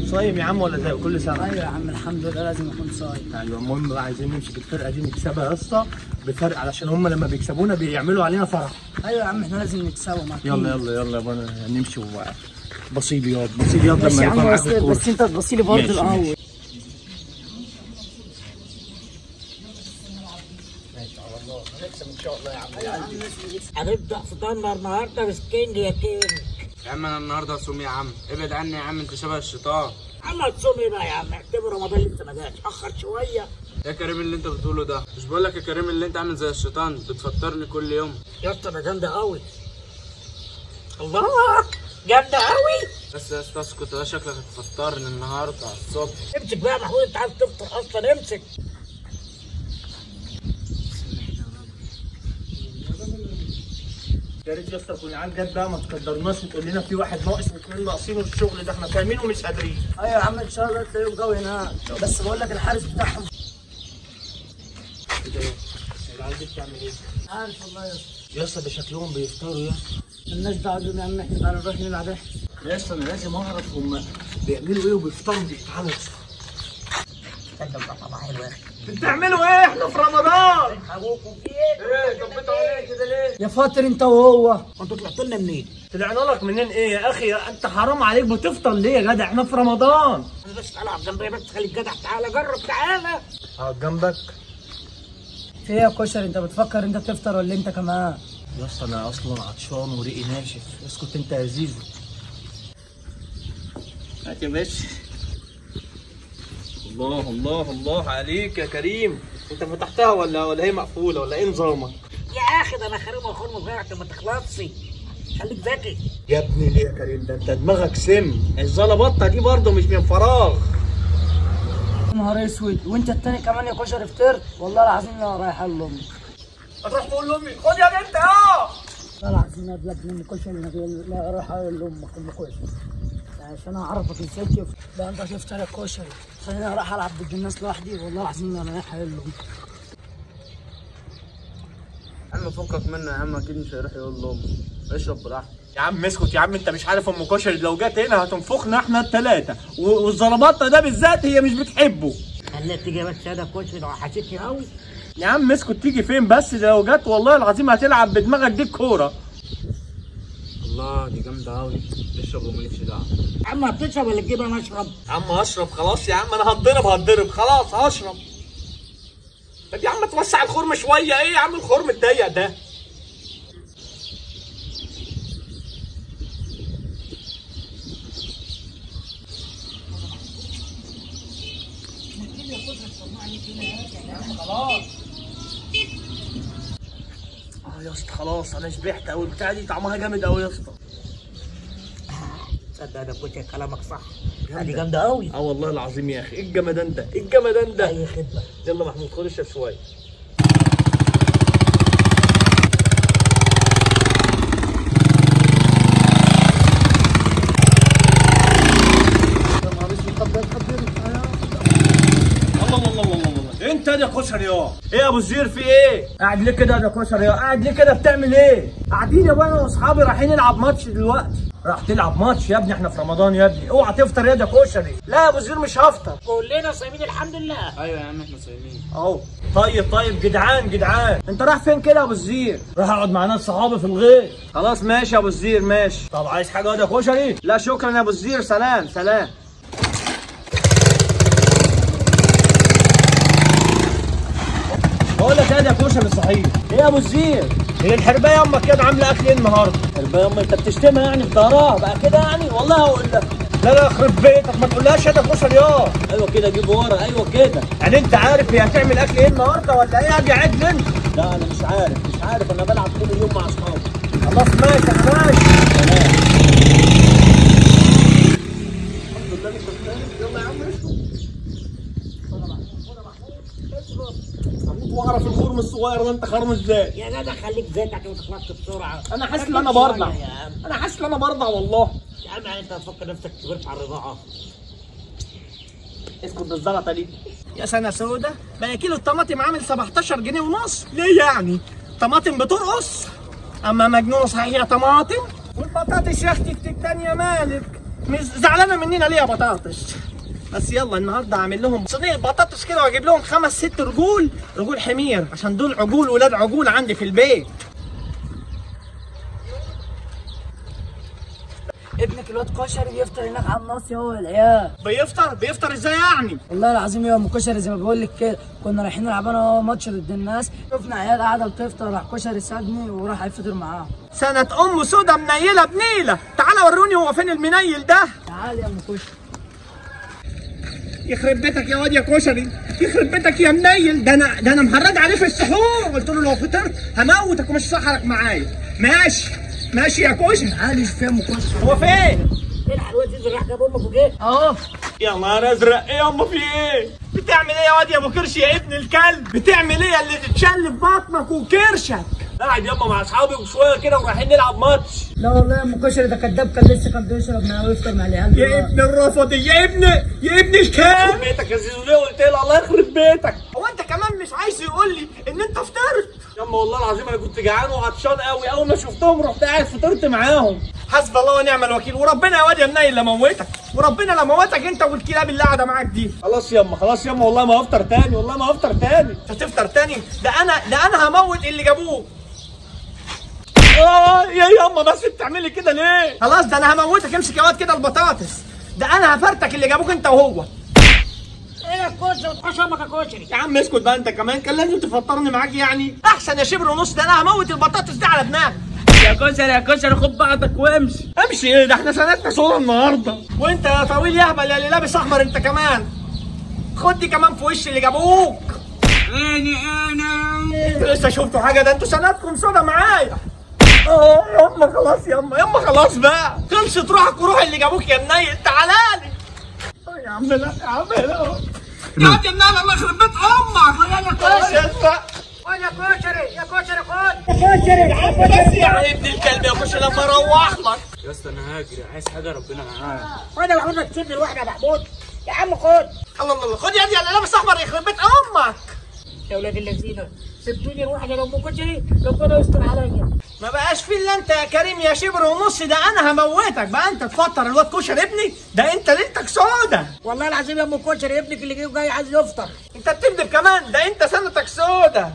صايم يا عم ولا زي كل سنه؟ ايوه يا عم الحمد لله لازم اكون صايم. ايوه المهم بقى عايزين نمسك الفرقه دي نكسبها يا اسطى بفرق، علشان هم لما بيكسبونا بيعملوا علينا فرح. ايوه يا عم احنا لازم نكسبهم اكيد. يلا يلا يلا يا بنا نمشي بصيل ياض بصيل ياض ماشي لما يا عم، يبقى معاك الكورة. بس انت تبصي لي برضه الاول. هنكسب ان شاء الله يا عم. هنبدا فطارنا النهارده بسكينج يا كينج. يا عم انا النهارده هصوم يا عم، ابعد عني يا عم انت شبه الشيطان. عم هتصوم ايه بقى يا عم؟ اعتبر رمضان لسه ما جاش، اخر شويه. يا كريم اللي انت بتقوله ده، مش بقول لك يا كريم اللي انت عامل زي الشيطان بتفطرني كل يوم. يا اسطى ده جامده قوي. الله جامده قوي. بس يا اسطى اسكت، ده شكلك هتفطرني النهارده على الصبح. امسك بقى يا محمود، انت عايز تفطر اصلا، امسك. يا ريت يا اسطى تكون عيال جد بقى، ما تقدرناش وتقول لنا في واحد ناقص واثنين ناقصين والشغل ده، احنا فاهمين ومش قادرين. ايوه يا عم ان شاء الله تلاقيهم جو هناك، بس بقول لك الحارس بتاعهم. ايه ده يا العيال دي بتعمل ايه؟ عارف والله يا اسطى. يا اسطى ده شكلهم بيفطروا يا اسطى. مالناش دعوه بيهم يا عم، احنا تعالى نروح نلعب احنا. يا اسطى انا لازم اعرف هم بيعملوا ايه وبيفطروا دي. تعالى يا اسطى. تصدق طبعا حلو يا اخي. بتعملوا ايه؟ احنا في رمضان. ابوكم في ايه؟ ايه طبيتوا عليا كده ليه؟ يا فاطر انت وهو، انتوا طلعتوا لنا منين؟ طلعنا لك منين ايه يا اخي؟ انت حرام عليك بتفطر ليه يا جدع؟ احنا في رمضان. انا بس تعالى اقعد جنبي بس، خليك جدع، تعالى جرب تعالى. اقعد جنبك. في ايه يا كشري؟ انت بتفكر انت تفطر ولا انت كمان؟ يا اسطى انا اصلا عطشان وريقي ناشف. اسكت انت يا زيزو. هات يا باشا. الله الله الله عليك يا كريم. انت فتحتها ولا هي مقفوله ولا ايه نظامك؟ يا اخي ده انا خارمها خرم صغير عشان ما تخلصش. خليك ذكي. يا ابني ليه يا كريم؟ ده انت دماغك سم. الزلبطه دي برضه مش من فراغ. يا نهار اسود، وانت التاني كمان يا كشري فطرت؟ والله العظيم انا رايح لامي. هتروح تقول لامي خد يا بنت اه. والله العظيم انا ابلغ من كشري، لا اروح اقول لامك ام كشري عشان اعرفك ازاي تفطر. ده انت تفطر يا كشري، خليني اروح العب ضد الناس لوحدي. والله العظيم انا رايح اقول لامي. يا عم فكك منه يا عم، اكيد مش هيروح يقول لامه. اشرب براحتك. يا عم اسكت يا عم، انت مش عارف ام كشري لو جت هنا هتنفخنا احنا الثلاثه، والزلبطه ده بالذات هي مش بتحبه. خليها تيجي بس يا كشري، لو وحشتني قوي. يا عم اسكت، تيجي فين بس؟ ده لو جت والله العظيم هتلعب بدماغك دي الكوره. الله دي جامده قوي. اشرب ومالكش دعوه. يا عم هتشرب ولا تجيب انا اشرب؟ يا عم هشرب خلاص يا عم، انا هتضرب خلاص هشرب. طب يا عم توسع الخرم شويه. ايه يا عم الخرم الضيق ده؟ خلاص يا اسطى خلاص انا شبعت قوي. البتاعه دي طعمها جامد قوي يا اسطى. تصدق ده كشري كلامك صح، دي جامده قوي. اه والله العظيم يا اخي. ايه الجمدان ده؟ ايه الجمدان ده؟ اي خدمه. يلا محمود خد اشرب شويه. انت يا كشري ايه يا ابو الزير؟ في ايه؟ قاعد ليه كده يا كشري؟ قاعد ليه كده؟ بتعمل ايه؟ قاعدين يا ابويا انا واصحابي رايحين نلعب ماتش دلوقتي. راح تلعب ماتش يا ابني؟ احنا في رمضان يا ابني. اوعى تفطر يا كشري. لا يا ابو الزير مش هفطر. كلنا صايمين الحمد لله. ايوه يا عم احنا صايمين اهو. طيب جدعان انت رايح فين كده يا ابو الزير؟ راح اقعد مع ناس صحابي في الغيط. خلاص ماشي يا ابو الزير ماشي. طب عايز حاجه يا كشري؟ لا شكرا يا ابو الزير، سلام. بقول لك يا كشري صحيح. ايه يا ابو الزير؟ هي الحربايه امك كده عامله اكل ايه النهارده؟ حربايه امك؟ انت بتشتمها يعني في ظهرها بقى كده يعني؟ والله هقول لك. لا يخرب بيتك، ما تقولهاش يا كشري ايوه كده جيب ورا. ايوه كده يعني. انت عارف هي هتعمل اكل ايه النهارده ولا ايه؟ اجي اعد انت. لا انا مش عارف انا بلعب طول اليوم مع اصحابي. خلاص ماشي انا ماشي. الحمد لله لسه بتنام. يلا يا عم اشرب. واعرف الخرم الصغير ده انت خرمه ازاي؟ يا جدع خليك ذاتك عشان ما تخلصش بسرعه. انا حاسس ان انا برضع. والله يا عم يعني انت هتفكر نفسك كبرت على الرضاعه. اسكت بالزلطه دي. يا سنه سودا، بقى كيلو الطماطم عامل 17 جنيه ونص. ليه يعني؟ طماطم بترقص؟ اما مجنونه صحيح يا طماطم. والبطاطس يا اختي التانيه مالك؟ زعلانه مننا ليه يا بطاطس؟ بس يلا النهارده هعمل لهم صينيه بطاطس كده واجيب لهم 5 6 رجول حمير، عشان دول عجول ولاد عجول عندي في البيت. ابنك الواد كشري بيفطر هناك على الناصيه هو والعيال. بيفطر ازاي يعني؟ والله العظيم يا ام كشري زي ما بقول لك كده، كنا رايحين نلعب انا وهو ماتش ضد الناس، شفنا عيال قاعده بتفطر، راح كشري سابني وراح يفطر معاهم. سنة أم سودا منيلة بنيلة، تعالى وروني هو فين المنيل ده؟ تعال يا ام كشري. يخرب بيتك يا واد يا كشري، يخرب بيتك يا منيل، ده انا مهرج عليه في السحور، قلت له لو فطرت هموتك ومش سحرك معايا. ماشي يا كشري. تعالي شوف يا ام كشري. هو فين؟ الحق الواد ينزل راح جاب امك وجه اهو. يا نهار ازرق، ايه ياما في ايه؟ بتعمل ايه يا واد يا ابو كرش يا ابن الكلب؟ بتعمل ايه اللي تتشل في بطنك وكرشك؟ قاعد ياما مع اصحابي وشويه كده ورايحين نلعب ماتش. لا والله يا ام كشري ده كداب، كان لسه بيشرب معاه ويفطر مع العيال. يا ابن الرفضي، يا ابن الكلب. بيتك يا زيزو ليه قلت له الله يخرب بيتك؟ هو انت كمان مش عايز يقول لي ان انت فطرت؟ ياما والله العظيم انا كنت جعان وعطشان قوي، اول ما شفتهم رحت قاعد فطرت معاهم. حسب الله ونعم الوكيل، وربنا يا واد يا منيل لا موتك، وربنا لا موتك انت والكلاب اللي قاعده معاك دي. خلاص ياما والله ما هفطر تاني، والله ما هفطر تاني. انت هتفطر تاني؟ ده انا هموت اللي جابوه. يا ياما بس بتعملي كده ليه؟ خلاص ده انا هموتك، امسك يا واد كده البطاطس، ده انا هفرتك اللي جابوك انت وهو. ايه يا كشري وتحوش امك يا كشري؟ يا عم اسكت بقى انت كمان، كان لازم تفطرني معاك يعني؟ احسن يا شبر ونص، ده انا هموت البطاطس دي على دماغك. يا كشري خد بعضك وامشي. امشي ايه ده؟ احنا سنتنا صوره النهارده. وانت يا طويل يا هبل يا اللي لابس احمر انت كمان، خد دي كمان في وش اللي جابوك. انا لسه شفتوا حاجه؟ ده انتوا سنتكم صودا معايا. ياما خلاص، ياما خلاص بقى، خلصت روحك وروح اللي جابوك يا منيل، تعالى لي. يا عم لا يا عم لا يا واد يا منيل، الله يخرب بيت امك. يا كشري بس يا ابن الكلب يا كشري لما اروح لك. يا اسطى انا هاجري، عايز حاجه ربنا معاك. وانا بحبك تسيبني لوحدي يا محمود. يا عم خد. الله خد يا اللي لابس احمر يخرب بيت امك. يا ولاد الذين سبتوني لوحدي لو ام كشري، ربنا يستر عليا. ما بقاش في الا انت يا كريم يا شبر ونص، ده انا هموتك بقى. انت تفطر الواد كشري ابني ده؟ انت ليلتك سودا والله العظيم يا ام كشري ابنك اللي جاي عايز يفطر. انت بتكذب كمان، ده انت سنتك سودا.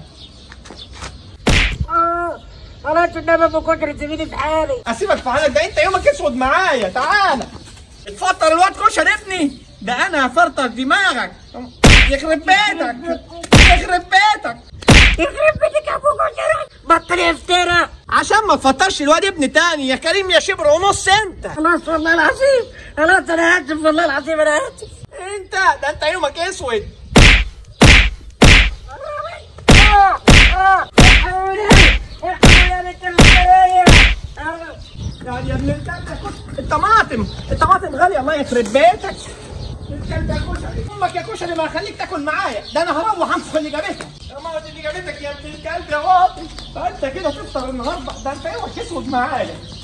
خلاص النبي يا ام كشري سيبيني في حالي. اسيبك في حالك؟ ده انت يومك اسود معايا، تعالى اتفطر الواد كشري ابني، ده انا هفرطر دماغك. يخرب بيتك يخرب بيتك يخرب بيتك يا ابو كشري، بطل افترا عشان ما تفطرش الواد ابن تاني يا كريم يا شبر ونص. انت خلاص والله العظيم، خلاص انا اسف والله العظيم انا اسف. انت يومك اسود. يعني يا ابن الطماطم غاليه، الله يخرب بيتك. الكلب يا كشري، امك يا كشري ما هخليك تاكل معايا، ده انا هروح انفخ اللي جابتك. يا موت اللي جابتك يا ابن الكلب يا واطي، فانت كده تفطر النهارده، ده انت يومك اسود معايا.